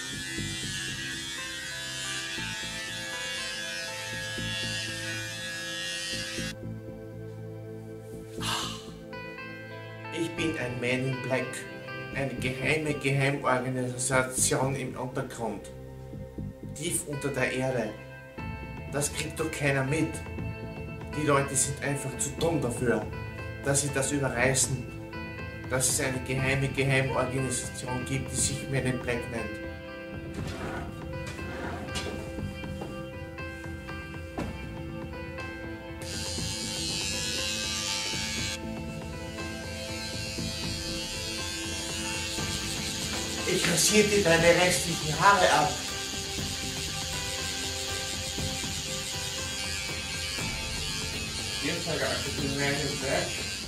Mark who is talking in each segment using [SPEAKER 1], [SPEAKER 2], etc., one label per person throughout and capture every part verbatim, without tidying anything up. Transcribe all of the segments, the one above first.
[SPEAKER 1] Ich bin ein Man in Black, eine geheime Geheimorganisation im Untergrund, tief unter der Erde. Das kriegt doch keiner mit. Die Leute sind einfach zu dumm dafür, dass sie das überreißen, dass es eine geheime Geheimorganisation gibt, die sich Man in Black nennt. Ich rasiere dir deine restlichen Haare ab. Ihr seid also die Man in Black?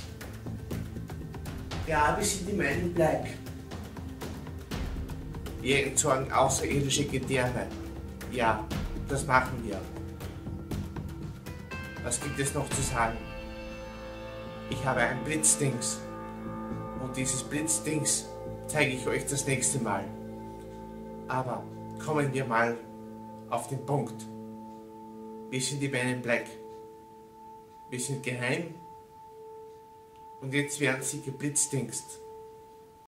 [SPEAKER 1] Ja, wir sind die Man in Black. Wir entsorgen außerirdische Gedärme. Ja, das machen wir. Was gibt es noch zu sagen? Ich habe ein Blitzdings. Und dieses Blitzdings zeige ich euch das nächste Mal. Aber kommen wir mal auf den Punkt. Wir sind die Man in Black. Wir sind geheim und jetzt werden sie geblitzdingst.